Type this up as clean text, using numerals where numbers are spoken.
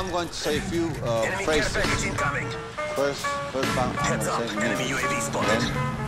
I'm going to say a few phrases. First I'm going to say Enemy UAV spotted.